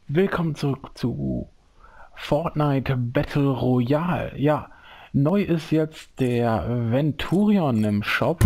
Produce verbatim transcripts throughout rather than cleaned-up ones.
Willkommen zurück zu Fortnite Battle Royale. Ja, neu ist jetzt der Venturion im Shop.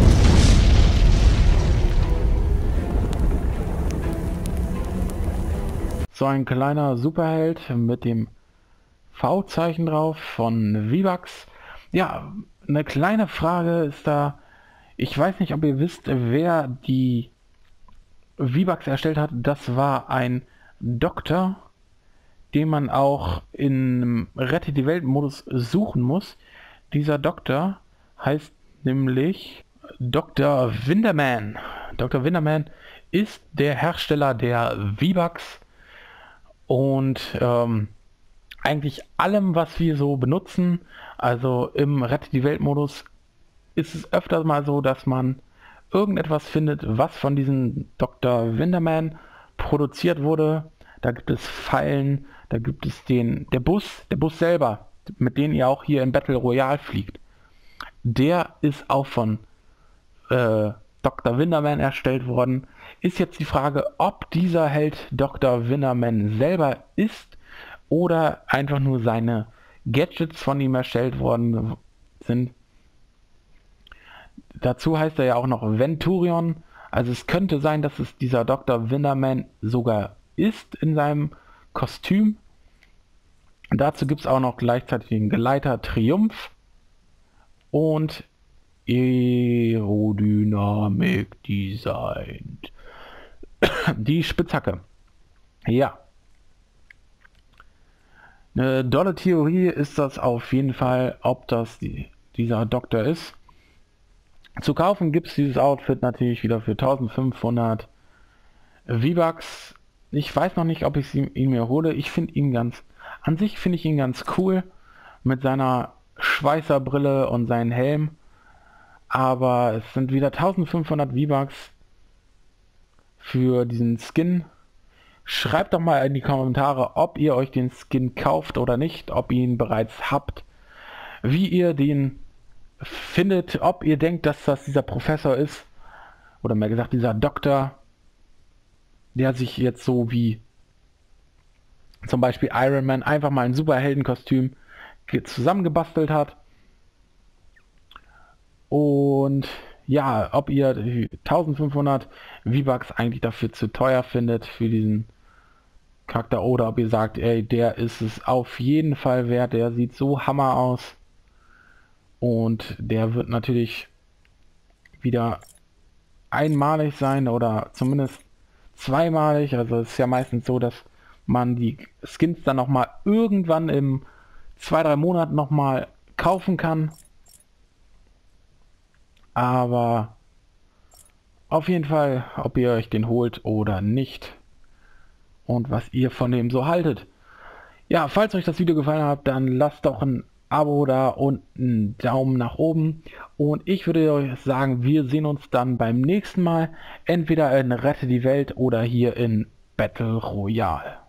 So ein kleiner Superheld mit dem V-Zeichen drauf von V-Bucks. Ja, eine kleine Frage ist da. Ich weiß nicht, ob ihr wisst, wer die V-Bucks erstellt hat. Das war ein Doktor, den man auch im Rette die Welt Modus suchen muss. Dieser Doktor heißt nämlich Doktor Winderman. Doktor Winderman ist der Hersteller der V-Bucks und ähm, eigentlich allem, was wir so benutzen. Also im Rette die Welt Modus ist es öfter mal so, dass man irgendetwas findet, was von diesem Doktor Winderman produziert wurde. Da gibt es Fallen, da gibt es den, der Bus, der Bus selber, mit dem ihr auch hier in Battle Royale fliegt. Der ist auch von äh, Doktor Winderman erstellt worden. Ist jetzt die Frage, ob dieser Held Doktor Winderman selber ist oder einfach nur seine Gadgets von ihm erstellt worden sind. Dazu heißt er ja auch noch Venturion. Also es könnte sein, dass es dieser Doktor Winderman sogar ist in seinem Kostüm. Dazu gibt es auch noch gleichzeitig den Geleiter Triumph und Aerodynamik Design. Die Spitzhacke. Ja. Eine dolle Theorie ist das auf jeden Fall, ob das die, dieser Doktor ist. Zu kaufen gibt es dieses Outfit natürlich wieder für eintausendfünfhundert V-Bucks. Ich weiß noch nicht, ob ich ihn, ihn mir hole. Ich finde ihn ganz, an sich finde ich ihn ganz cool mit seiner Schweißerbrille und seinem Helm. Aber es sind wieder eintausendfünfhundert V-Bucks für diesen Skin. Schreibt doch mal in die Kommentare, ob ihr euch den Skin kauft oder nicht, ob ihr ihn bereits habt, wie ihr den findet, ob ihr denkt, dass das dieser Professor ist, oder mehr gesagt dieser Doktor, der sich jetzt so wie zum Beispiel Iron Man einfach mal ein Superheldenkostüm zusammengebastelt hat. Und ja, ob ihr eintausendfünfhundert V-Bucks eigentlich dafür zu teuer findet für diesen Charakter, oder ob ihr sagt, ey, der ist es auf jeden Fall wert, der sieht so hammer aus. Und der wird natürlich wieder einmalig sein oder zumindest zweimalig. Also es ist ja meistens so, dass man die Skins dann noch mal irgendwann im zwei, drei Monaten noch mal kaufen kann. Aber auf jeden Fall, ob ihr euch den holt oder nicht und was ihr von dem so haltet. Ja, falls euch das Video gefallen hat, dann lasst doch ein Abo da und einen Daumen nach oben. Und ich würde euch sagen, wir sehen uns dann beim nächsten Mal. Entweder in Rette die Welt oder hier in Battle Royale.